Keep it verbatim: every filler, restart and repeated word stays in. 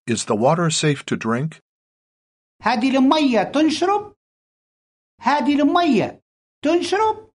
Is the water safe to drink? هذه المية تنشرب؟ هذه المية تنشرب؟